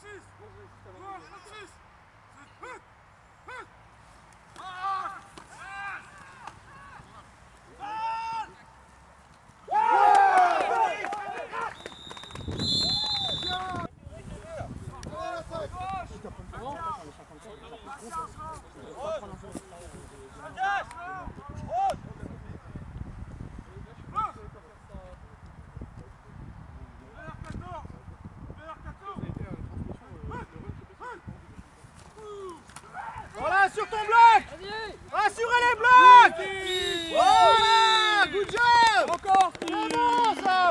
Voilà, sur ton bloc. Rassurez les blocs. Voilà, good job. Encore. Bravo, ça.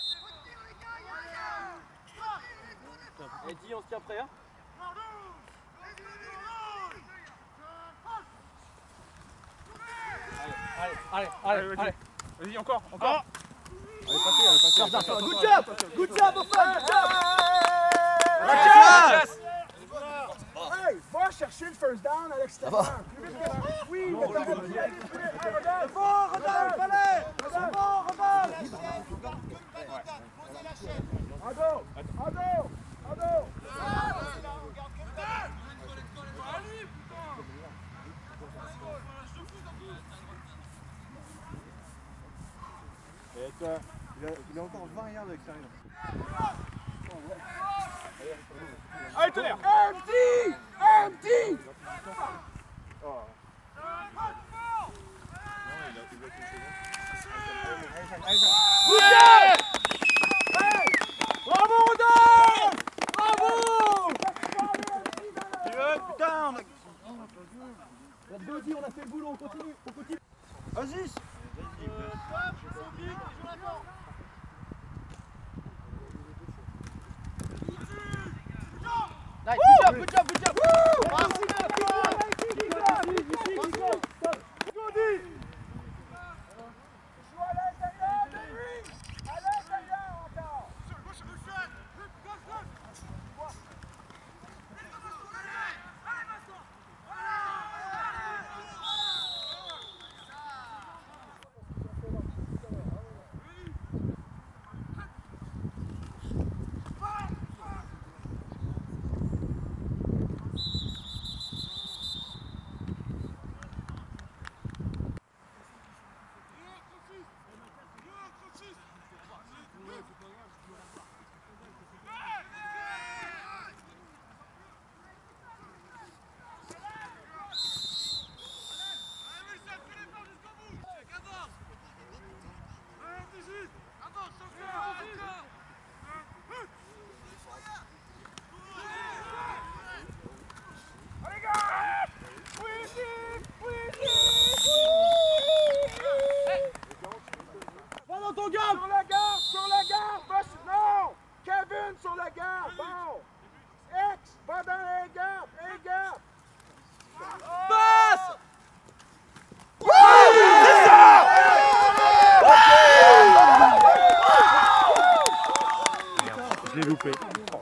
Et dis, on se tient prêt, hein. Allez. Vas-y, encore. Allez, passez. Good job, Ophel, good job. Mathias. Hey, va chercher le first down à l'extérieur. Oui, mais t'as raison. Il a encore 20 yards à l'extérieur. Allez, tonnerre. Empty. Bravo, Rodolphe. Bravo. Putain, on a... Let's go, Di, on a fait le boulot, on continue. Vas-y. Nice, good job. Sur la garde, non! Kevin sur la garde, bon! X, va dans les gardes, Passe. C'est ça! Je l'ai loupé.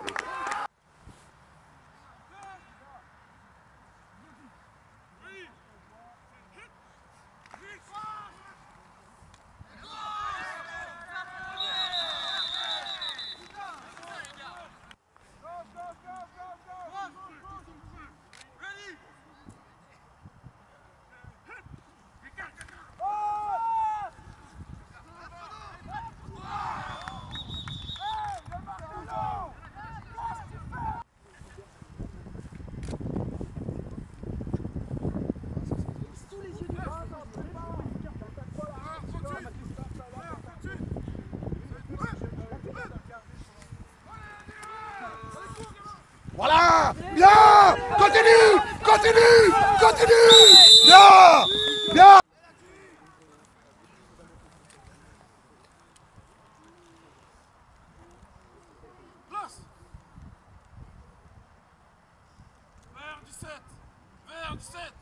Voilà! Bien! Continue! Bien! Vers 17.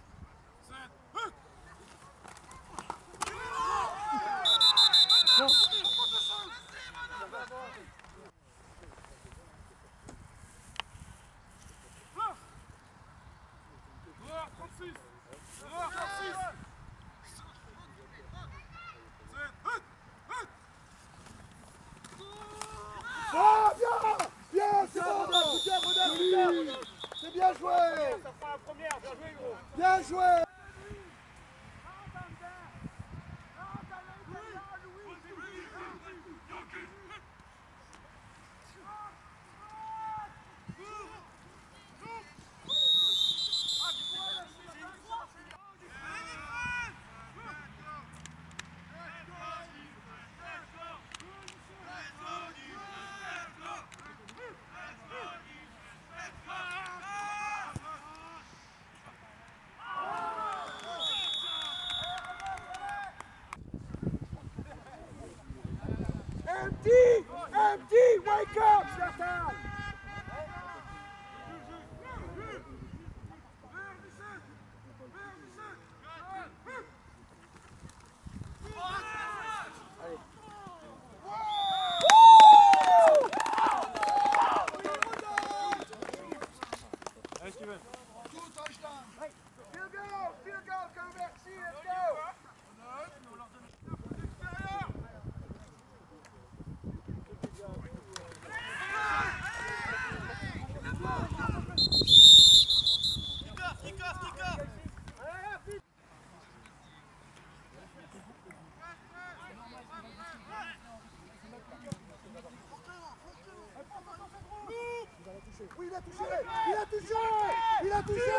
Empty! Empty! Wake up, Zlatan! Allez, Steven. Field goal, converti, let's go! Oui, il a touché! Il a touché! Il a touché!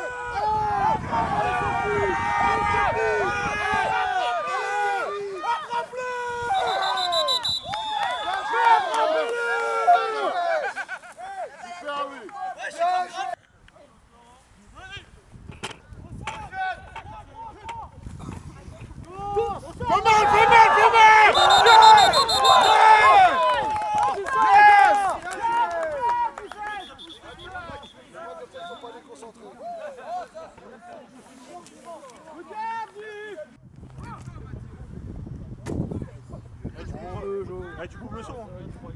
Allez, tu coupes le son.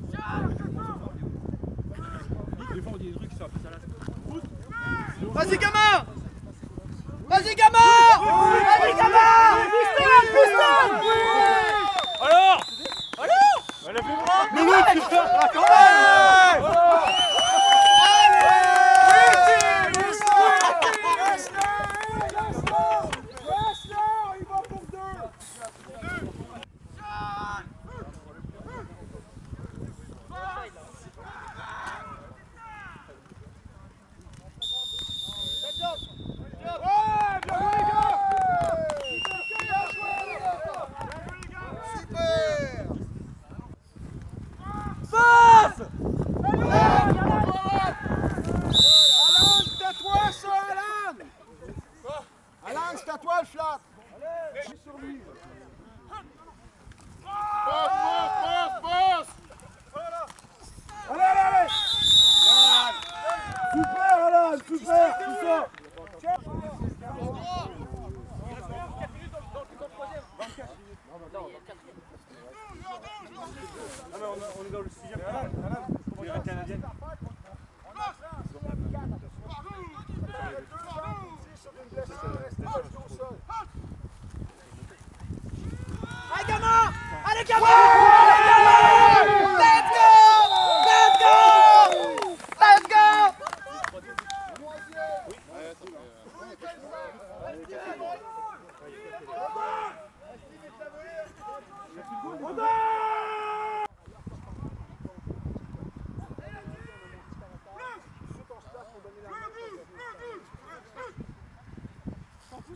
Des fois on dit des trucs qui sont un peu salaces. Vas-y gamin! Vas-y gamin! Vas-y gamin! Piston! Alors! Elle a fait moi! Mais non, tu fais quand même! Il va pour deux! Alan, c'est à toi le flat! Sur lui! Passe! Allez, allez, allez! Super, Alan, super! Tout ça! On est dans le 6ème. Il y a la Canadienne. Allez gamin! Allez gamin! Let's go! Let's go! Let's go!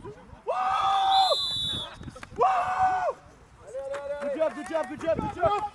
Good job, good job, good job, good job!